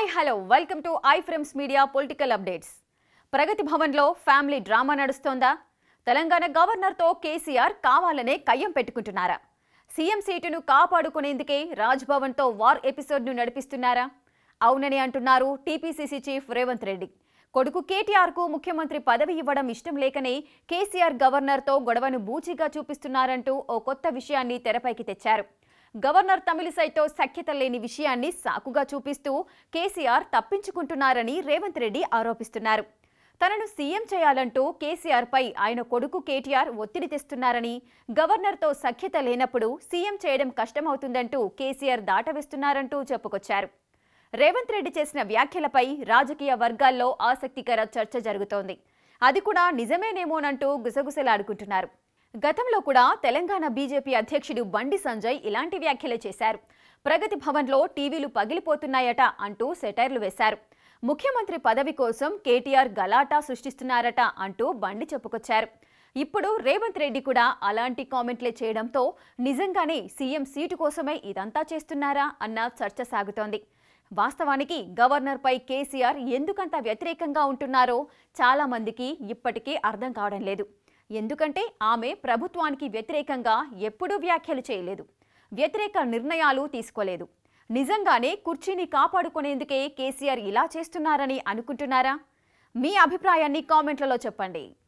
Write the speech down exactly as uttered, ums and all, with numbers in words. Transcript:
Hi hello welcome to iFrames media political updates. ప్రగతి భవన్లో family drama నడుస్తోందా? తెలంగాణ గవర్నర్తో కేసీఆర్ కావాలనే కయ్యం పెట్టుకుంటున్నారా? సీఎం సీటును కాపాడుకునేందుకే రాజ్భవన్తో వార్ ఎపిసోడ్ను నడిపిస్తున్నారా? అవునని అంటున్నారు టీపీసీసీ చీఫ్ రేవంత్ రెడ్డి. కొడుకు కేటీఆర్కు ముఖ్యమంత్రి పదవి ఇవ్వడం ఇష్టం లేకనే కేసీఆర్ గవర్నర్తో గొడవను బూచిగా చూపిస్తున్నారంటూ ఓ కొత్త విషయాన్ని తెరపైకి తెచ్చారు. గవర్నర్ తమిళిసైతో సఖ్యత లేని విషయాన్ని సాకుగా చూపిస్తూ కేసీఆర్ తప్పించుకుంటున్నారని రేవంత్ రెడ్డి ఆరోపిస్తున్నారు. తనను సీఎం చేయాలంటూ కేసీఆర్ పై ఆయన కొడుకు కేటీఆర్ ఒత్తిడి తెస్తున్నారని, గవర్నర్తో సఖ్యత లేనప్పుడు సీఎం చేయడం కష్టమవుతుందంటూ కేసీఆర్ దాటవేస్తున్నారంటూ చెప్పుకొచ్చారు. రేవంత్ రెడ్డి చేసిన వ్యాఖ్యలపై రాజకీయ వర్గాల్లో ఆసక్తికర చర్చ జరుగుతోంది. అది కూడా నిజమేనేమోనంటూ గుసగుసలాడుకుంటున్నారు. గతంలో కూడా తెలంగాణ బీజేపీ అధ్యక్షుడు బండి సంజయ్ ఇలాంటి వ్యాఖ్యలే చేశారు. ప్రగతి భవన్లో టీవీలు పగిలిపోతున్నాయట అంటూ సెటైర్లు వేశారు. ముఖ్యమంత్రి పదవి కోసం కేటీఆర్ గలాటా సృష్టిస్తున్నారట అంటూ బండి చెప్పుకొచ్చారు. ఇప్పుడు రేవంత్ రెడ్డి కూడా అలాంటి కామెంట్లే చేయడంతో నిజంగానే సీఎం సీటు కోసమే ఇదంతా చేస్తున్నారా అన్న చర్చ సాగుతోంది. వాస్తవానికి గవర్నర్పై కేసీఆర్ ఎందుకంత వ్యతిరేకంగా ఉంటున్నారో చాలా మందికి ఇప్పటికీ అర్థం కావడం లేదు. ఎందుకంటే ఆమె ప్రభుత్వానికి వ్యతిరేకంగా ఎప్పుడూ వ్యాఖ్యలు చేయలేదు, వ్యతిరేక నిర్ణయాలు తీసుకోలేదు. నిజంగానే కుర్చీని కాపాడుకునేందుకే కేసీఆర్ ఇలా చేస్తున్నారని అనుకుంటున్నారా? మీ అభిప్రాయాన్ని కామెంట్లలో చెప్పండి.